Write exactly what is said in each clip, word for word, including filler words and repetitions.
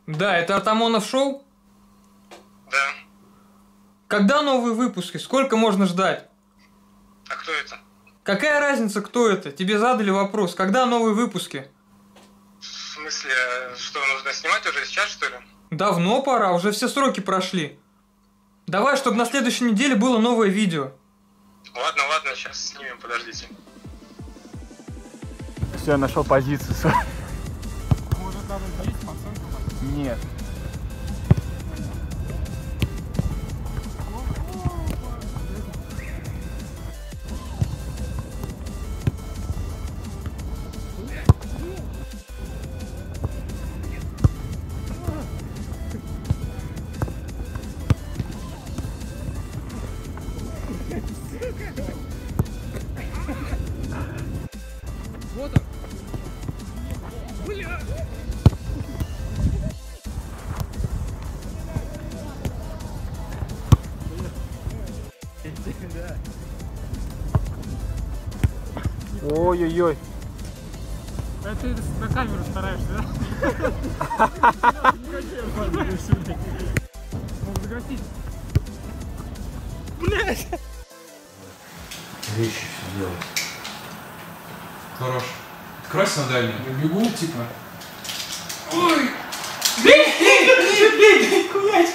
Да, это Артамонов шоу? Да. Когда новые выпуски? Сколько можно ждать? А кто это? Какая разница, кто это? Тебе задали вопрос. Когда новые выпуски? В смысле, что, нужно снимать уже сейчас, что ли? Давно пора, уже все сроки прошли. Давай, чтобы на следующей неделе было новое видео. Ладно, ладно, сейчас снимем, подождите. Все, я нашел позицию. Может, надо здесь пацанку? Нет. Вот он. Бля. Ой-ой-ой. Это ты на камеру стараешься, да? Можно загасить. Блять! Вещи все делать. Хорош. Откройся на дальнюю. Я бегу, типа. Ой! Бей, бей, бей, бей, кулять!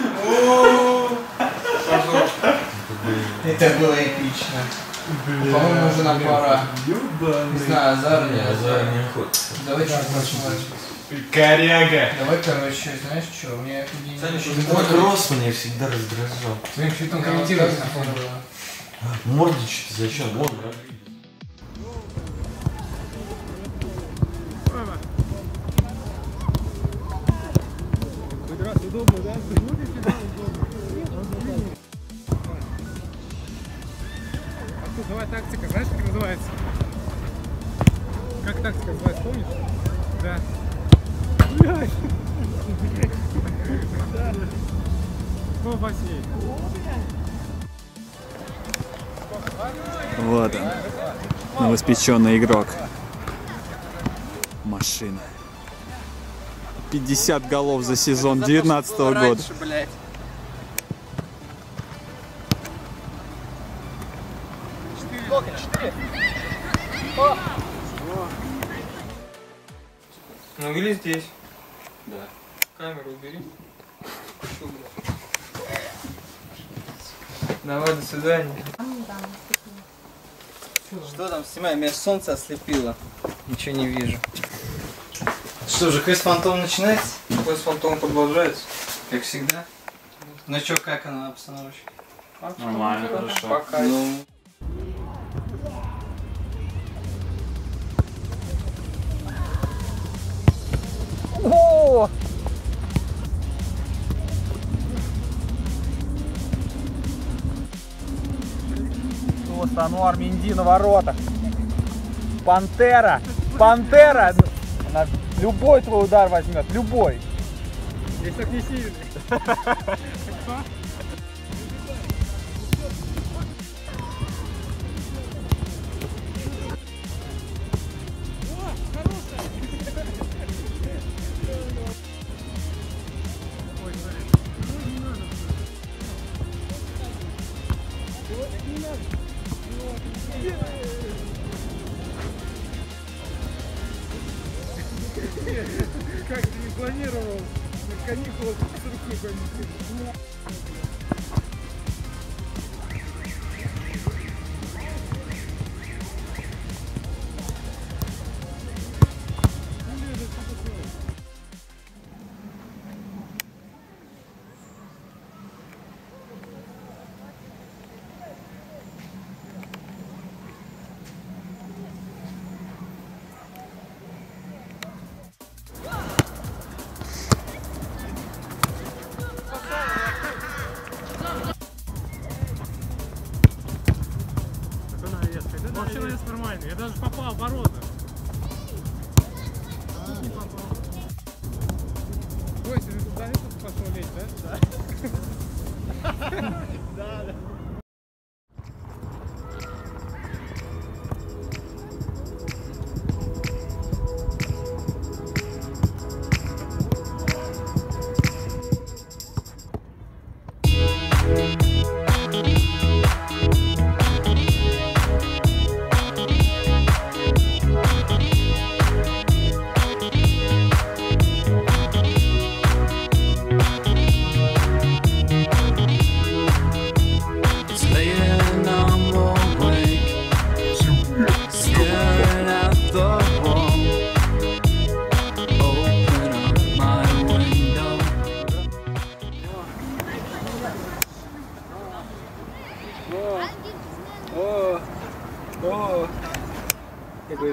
Это было эпично. По-моему, уже нам пора. Не знаю, азар. Не, азар не охота. Давай чуть больше. Коряга! Давай, короче, знаешь что, у меня... Твой кросс меня всегда раздражал. Твоим щитом комментировать на фоне было. Мордич, ты зачем? Вон, да? Хоть раз удобно, да? Ну, всегда удобно. А тут давай тактика, знаешь, как называется? Как тактика называется, помнишь? Да. Блядь! О, бассейн. Вот он. Новоспеченный игрок. Машина. пятьдесят голов за сезон девятнадцатого года. Ну или здесь. Да. Камеру убери. Давай, до свидания. Что там снимаю? Меня солнце ослепило. Ничего не вижу. Что же, квест фантом начинается? Квест фантом продолжается, как всегда. Ну что, как она обстановочка? Нормально, хорошо. Пока. Ну, О! Просто Ануар Менди на воротах. Пантера! Пантера! Она любой твой удар возьмет, любой. Если так не сильный. Как ты не планировал на каникулах с рукой поймать?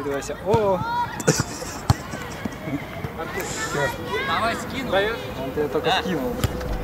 прикидывайся. О! Давай скину. Он тебе только скинул.